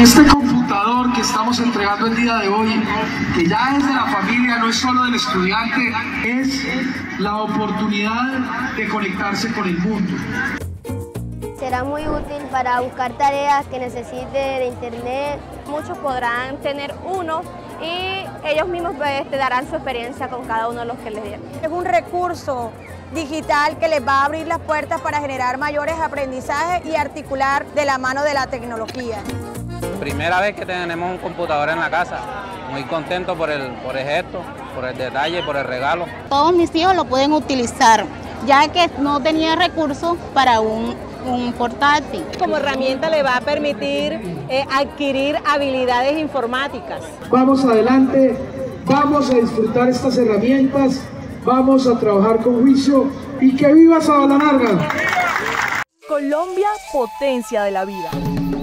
que este computador que estamos entregando el día de hoy, que ya es de la familia, no es solo del estudiante, es la oportunidad de conectarse con el mundo. Será muy útil para buscar tareas que necesite de internet. Muchos podrán tener uno y ellos mismos darán su experiencia con cada uno de los que les dieron. Es un recurso digital que les va a abrir las puertas para generar mayores aprendizajes y articular de la mano de la tecnología. Primera vez que tenemos un computador en la casa, muy contento por el gesto, por el detalle, por el regalo. Todos mis hijos lo pueden utilizar, ya que no tenía recursos para un portátil. Como herramienta le va a permitir adquirir habilidades informáticas. Vamos adelante, vamos a disfrutar estas herramientas, vamos a trabajar con juicio y que viva Sabanalarga. Colombia, potencia de la vida.